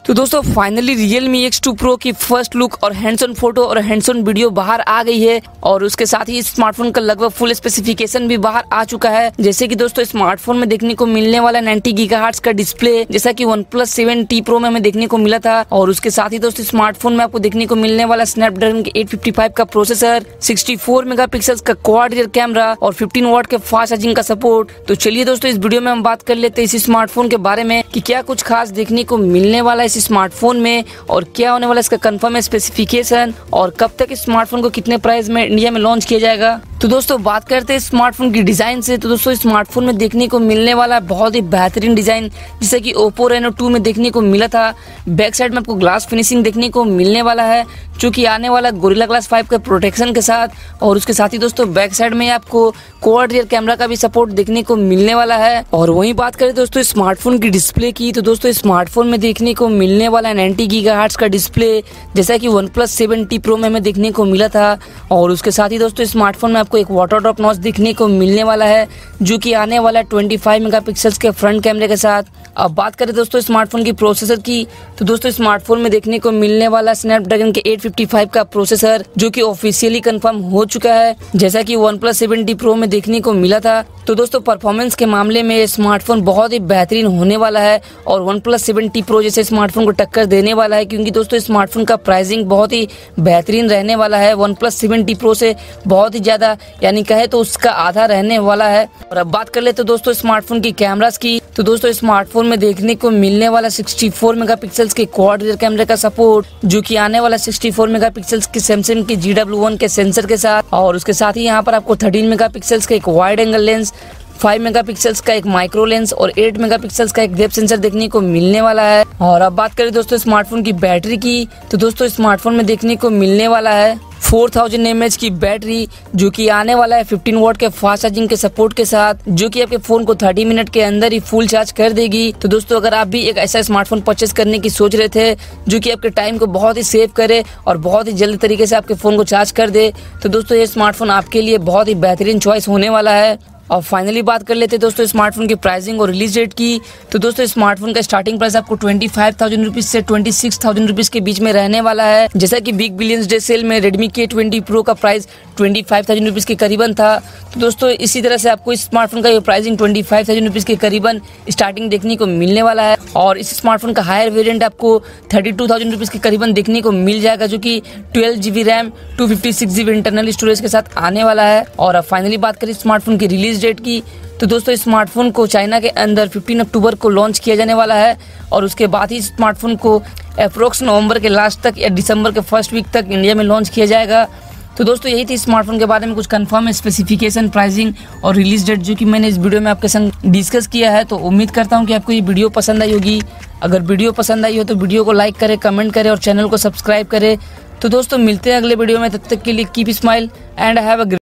तो दोस्तों finally Realme X2 Pro की फर्स्ट लुक और हैंड्स ऑन फोटो और हैंड्स ऑन वीडियो बाहर आ गई है और उसके साथ ही स्मार्टफोन का लगभग फुल स्पेसिफिकेशन भी बाहर आ चुका है। जैसे कि दोस्तों स्मार्टफोन में देखने को मिलने वाला 90 गीगाहर्ट्ज का डिस्प्ले जैसा कि OnePlus 7T Pro में हमें देखने को मिला था और उसके साथ ही दोस्तों स्मार्टफोन में आपको देखने को मिलने वाला स्नैपड्रैगन के 855 का प्रोसेसर, 64 मेगापिक्सल का क्वाड रियर कैमरा और 15 वाट के फास्ट चार्जिंग का सपोर्ट। तो चलिए दोस्तों इस वीडियो में हम बात कर लेते हैं इस स्मार्टफोन के बारे में कि क्या कुछ खास देखने को मिलने वाला है इस स्मार्टफोन में और क्या होने वाला इसका कंफर्म स्पेसिफिकेशन और कब तक इस स्मार्टफोन को कितने प्राइस में इंडिया में लॉन्च किया जाएगा। तो दोस्तों बात करते हैं स्मार्टफोन की डिजाइन से। तो दोस्तों स्मार्टफोन में देखने को मिलने वाला बहुत ही बेहतरीन डिजाइन जैसे कि Oppo Reno 2 में देखने को मिला था। बैक साइड में आपको ग्लास फिनिशिंग देखने को मिलने वाला है जो कि आने वाला गोरिल्ला ग्लास 5 के प्रोटेक्शन के साथ और उसके साथ ही दोस्तों बैक साइड में आपको क्वाड रियर कैमरा का भी सपोर्ट देखने को मिलने वाला है। और वहीं बात करें दोस्तों स्मार्टफोन की डिस्प्ले की तो दोस्तों स्मार्टफोन में देखने को मिलने वाला 90 गीगाहर्ट्ज का डिस्प्ले जैसा कि OnePlus 7T Pro में हमें देखने को मिला था और उसके साथ ही दोस्तों स्मार्टफोन में आपको एक वाटर ड्रॉप नॉच देखने को मिलने वाला है जो कि आने वाला 25 मेगापिक्सल्स के फ्रंट कैमरे के साथ। अब बात करें दोस्तों स्मार्टफोन की प्रोसेसर की तो दोस्तों स्मार्टफोन में देखने को मिलने वाला स्नैपड्रैगन के 855 का प्रोसेसर जो कि ऑफिशियली कंफर्म हो चुका है जैसा कि OnePlus 7T Pro में देखने को मिला था। तो दोस्तों परफॉर्मेंस के मामले में स्मार्टफोन बहुत ही बेहतरीन होने वाला है और OnePlus 7T Pro जैसे स्मार्टफोन को टक्कर देने वाला है क्योंकि दोस्तों स्मार्टफोन का प्राइसिंग बहुत ही बेहतरीन रहने वाला है। OnePlus 7T Pro से बहुत ही ज्यादा यानी कहे तो उसका आधा रहने वाला है। और अब बात कर ले तो दोस्तों स्मार्टफोन की कैमरास की तो दोस्तों स्मार्टफोन में देखने को मिलने वाला 64 मेगापिक्सल्स के क्वाड रियर कैमरे का सपोर्ट जो कि आने वाला 64 मेगापिक्सल्स के सैमसंग के GW1 के सेंसर के साथ और उसके साथ ही यहाँ पर आपको 13 मेगापिक्सल्स का एक वाइड एंगल लेंस, 5 मेगापिक्सल्स का एक माइक्रो लेंस और 8 मेगापिक्सल्स का एक डेप्थ सेंसर देखने को मिलने वाला है। और अब बात करें दोस्तों स्मार्टफोन की बैटरी की तो दोस्तों स्मार्टफोन में देखने को मिलने वाला है 4000 mAh की बैटरी जो कि आने वाला है 15 वाट के फास्ट चार्जिंग के सपोर्ट के साथ जो कि आपके फोन को 30 मिनट के अंदर ही फुल चार्ज कर देगी। तो दोस्तों अगर आप भी एक ऐसा स्मार्टफोन परचेस करने की सोच रहे थे जो कि आपके टाइम को बहुत ही सेव करे और बहुत ही जल्दी तरीके से आपके फोन को चार्ज कर दे तो दोस्तों ये स्मार्टफोन आपके लिए बहुत ही बेहतरीन चॉइस होने वाला है। और फाइनली बात कर लेते हैं दोस्तों स्मार्टफोन की प्राइसिंग और रिलीज डेट की तो दोस्तों स्मार्टफोन का स्टार्टिंग प्राइस आपको 25,000 रुपीज से 26,000 रुपीज के बीच में रहने वाला है। जैसा कि बिग बिलियंस डे सेल में Redmi K20 Pro का प्राइस 25,000 रुपीज के करीबन था। तो दोस्तों इसी तरह से आपको इस स्मार्टफोन का ये प्राइसिंग 25,000 रुपीज के करीबन स्टार्टिंग देखने को मिलने वाला है और इस स्मार्टफोन का हायर वेरिएंट आपको 32,000 रुपीज के करीबन देखने को मिल जाएगा जो कि 12GB RAM 256GB internal storage के साथ आने वाला है। और अब फाइनली बात करें स्मार्टफोन की रिलीज डेट की तो दोस्तों स्मार्टफोन को चाइना के अंदर 15 अक्टूबर को लॉन्च किया जाने वाला है और उसके बाद ही स्मार्टफोन को अप्रोक्स नवंबर के लास्ट तक या दिसंबर के फर्स्ट वीक तक इंडिया में लॉन्च किया जाएगा। तो दोस्तों यही थी स्मार्टफोन के बारे में कुछ कंफर्म स्पेसिफिकेशन, प्राइसिंग और रिलीज डेट जो कि मैंने इस वीडियो में आपके संग डिस्कस किया है। तो उम्मीद करता हूँ कि आपको ये वीडियो पसंद आई होगी। अगर वीडियो पसंद आई हो तो वीडियो को लाइक करें, कमेंट करें और चैनल को सब्सक्राइब करें। तो दोस्तों मिलते हैं अगले वीडियो में, तब तक के लिए keep smile and have a